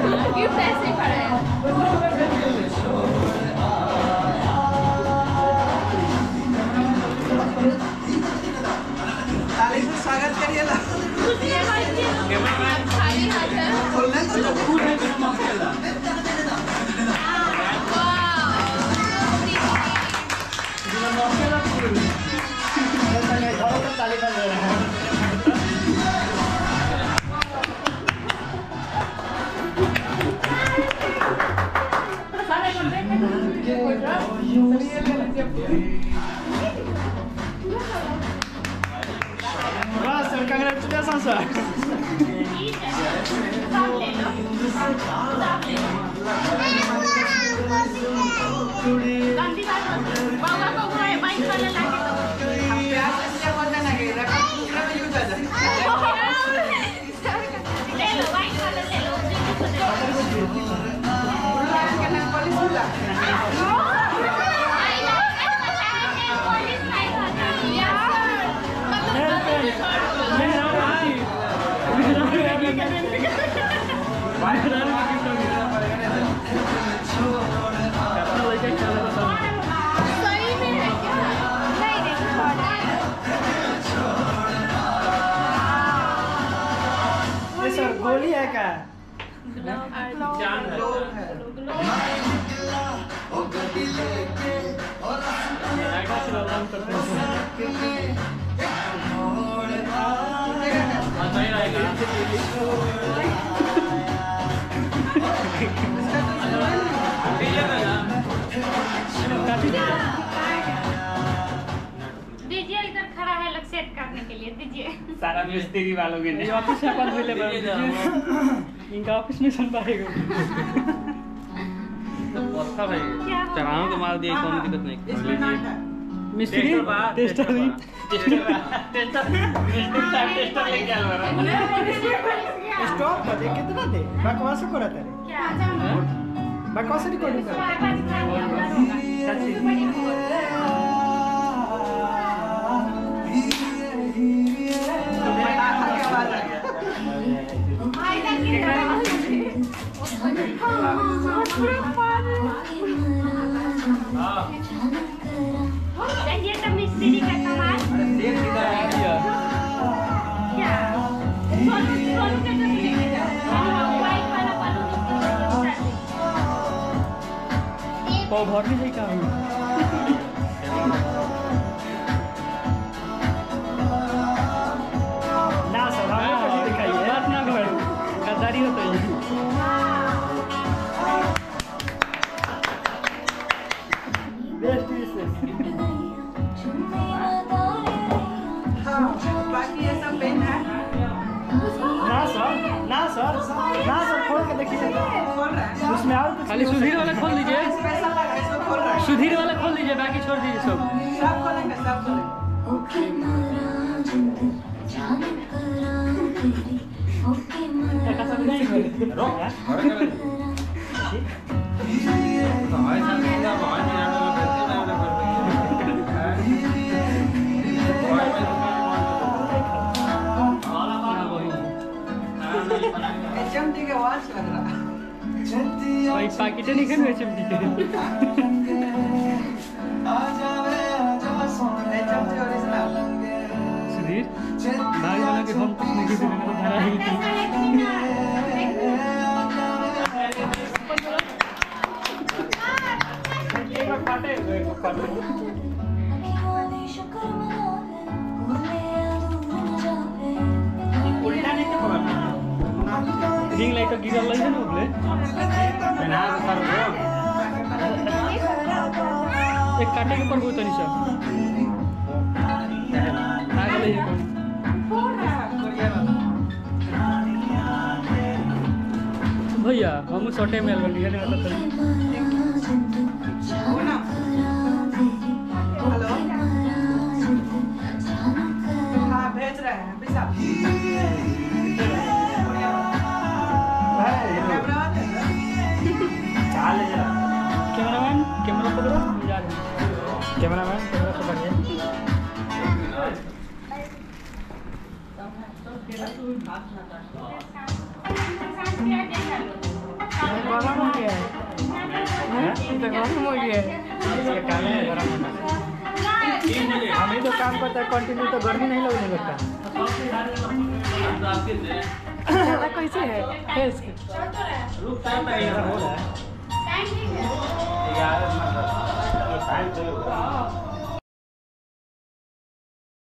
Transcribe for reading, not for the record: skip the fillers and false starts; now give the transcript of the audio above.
Gift ऐसे ही पड़ा है। ताली से स्वागत करिए ला। खाली हाथ है। बोलना तो ताली कर रहे हैं। Congratulations, sir. गोली है क्या? जान लोग है। दीजिए, इधर खड़ा है लोग सेट करने के लिए, दीजिए। सारा मिस्त्री वालों के लिए ऑफिस में कौन मिले इनका ऑफिस में सुन पाएगा। बहुत भाई चढ़ाओ तो मार दिया, कोई दिक्कत नहीं। मिस्त्री टेस्टर लेके आ रहा स्टॉप बजे कितना दे? बकवास को रहता है। क्या? बकवास रिकॉर्डिंग कर। ये तो मिस्त्री का कमाल। क्या? सोनू का तो वाइट वाला बालून वो भर नहीं है क्या? ना सर हमें दिखाइए बात ना घर गद्दारी होता है। बाकी ये सब पेन है। ना सर खोल के देखिए। खोल रहा है। उसमें और खाली सुधीर वाला खोल दीजिए। स्पेशल लगा है, इसको खोल रहा है। सुधीर वाला खोल दीजिए, बाकी छोड़ दीजिए सब। सब खोलेंगे, सब खोलेंगे। HMD के आवाज लग रहा है। भाई पैकेट नहीं खाने HMD के। HMD original. सुधीर भाई वाला के हम कुछ नहीं किसी ने तो धरा ही थी। उल्टा नहीं के पकड़ना रिंग लाइट तो गिरल है ना उबले ना कर दो। एक काटे के ऊपर बहुत निशा आ गए भैया हम छोटे में अलग निकले मतलब हेलो। हाँ भेज रहे हैं पिसाब। कैमरामैन कैमरा पकड़ो जा रहे हैं। कैमरामैन कैमरा पकड़िए। क्या गरम हो गया है। ये तो गरम हो गया है। इसके काम है गरम होना। हम ही तो काम करते हैं कंटिन्यू, तो गर्मी नहीं लगने लगता। ज़्यादा कैसे है फेस की? हो रहा है